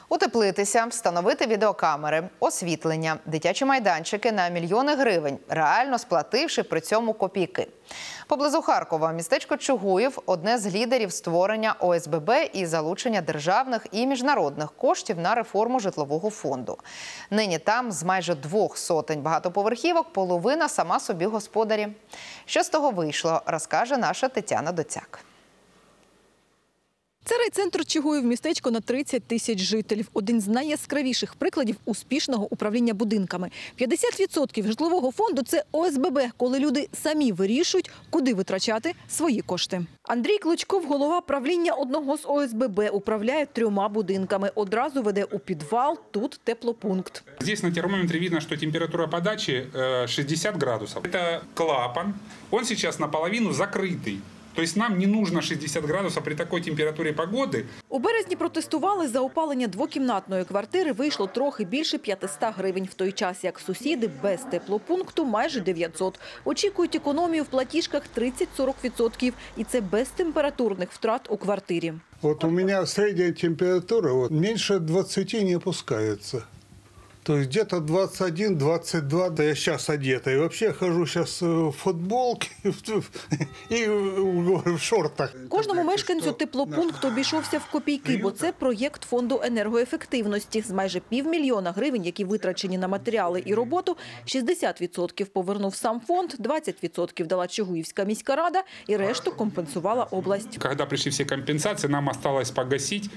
Утеплитися, встановити відеокамери, освітлення, дитячі майданчики на мільйони гривень, реально сплативши при цьому копійки. Поблизу Харкова містечко Чугуїв – одне з лідерів створення ОСББ і залучення державних і міжнародних коштів на реформу житлового фонду. Нині там з майже 200 багатоповерхівок половина сама собі господарі. Що з того вийшло, розкаже наша Тетяна Доцяк. Це райцентр Чугуїв, містечко на 30 тисяч жителів. Один з найяскравіших прикладів успішного управління будинками. 50% житлового фонду – це ОСББ, коли люди самі вирішують, куди витрачати свої кошти. Андрій Клочков, голова правління одного з ОСББ, управляє 3 будинками. Одразу веде у підвал, тут теплопункт. Здесь на термометре видно, что температура подачи 60 градусов. Это клапан, он сейчас наполовину закрытый. То есть нам не нужно 60 градусов при такой температуре погоды. У березні протестували за опалення двокімнатної квартири. Вийшло трохи більше 500 гривень. В той час, як сусіди без теплопункту майже 900. Очікують економію в платіжках 30-40%. І це без температурних втрат у квартирі. Вот у меня средняя температура меньше 20 не опускается. То есть где-то 21-22, да я сейчас одета. И вообще хожу сейчас в футболке и в шортах. Кожному мешканцю теплопункт обійшовся в копійки, бо це проєкт фонду енергоефективності. З майже 500 000 гривень, які витрачені на матеріали і роботу, 60% повернув сам фонд, 20% дала Чугуївська міська рада і решту компенсувала область. Когда пришли все компенсации, нам осталось погасить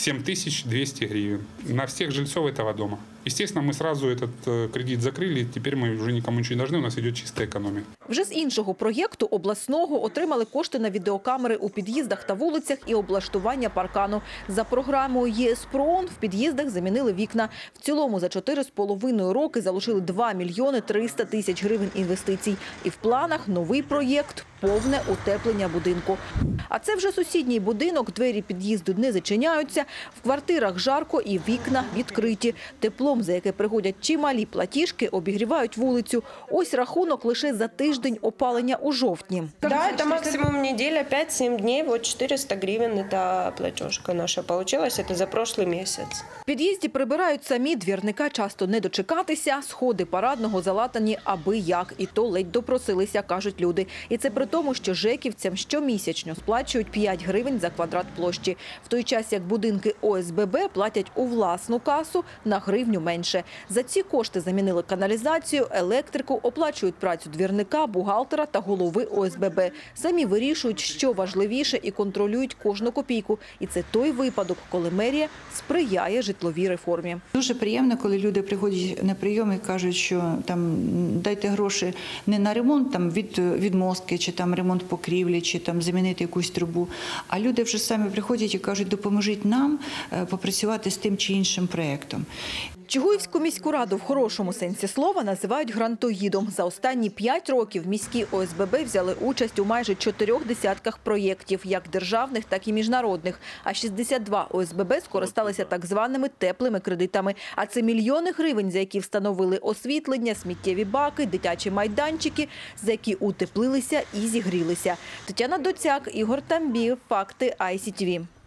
7200 гривен на всех жильцов этого дома. Естественно, мы сразу этот кредит закрыли, теперь мы уже никому ничего не должны, у нас идет чистая экономия. Вже з іншого проєкту, обласного, отримали кошти на відеокамери у під'їздах та вулицях і облаштування паркану. За програмою ЄСПРООН в під'їздах замінили вікна. В цілому за 4,5 роки залучили 2 300 000 гривень інвестицій. І в планах новий проєкт – повне утеплення будинку. А це вже сусідній будинок, двері під'їзду не зачиняються, в квартирах жарко і вікна відкриті. Теплом, за яке приходять чималі платіжки, обігрівають вулицю. Ось рахунок лише за тиждень опалення у жовтні. Да, это максимум неделя, 5-7 дней, вот 400 гривен это платежка наша получилась, это за прошлый месяц. В під'їзді прибирають самі, двірника часто не дочекатися, сходи парадного залатані аби як, і то ледь допросилися, кажуть люди. І це при тому, що жеківцям щомісячно сплачують 5 гривень за квадрат площі. В той час, як будинки ОСББ платять у власну касу на гривню менше. За ці кошти замінили каналізацію, електрику, оплачують працю двірника, бухгалтера та голови ОСББ. Самі вирішують, що важливіше, і контролюють кожну копійку. І це той випадок, коли мерія сприяє житловій реформі. Дуже приємно, коли люди приходять на прийом і кажуть, що там дайте гроші не на ремонт там відмостки, чи там ремонт покрівлі, чи там замінити якусь трубу, а люди вже самі приходять і кажуть, допоможіть нам попрацювати з тим чи іншим проєктом. Чугуївську міську раду в хорошому сенсі слова називають грантоїдом. За останні 5 років міські ОСББ взяли участь у майже 4 десятках проєктів, як державних, так і міжнародних. А 62 ОСББ скористалися так званими теплими кредитами. А це мільйони гривень, за які встановили освітлення, сміттєві баки, дитячі майданчики, за які утеплилися і зігрілися. Тетяна Доцяк, Ігор Тамбів, Факти ICTV.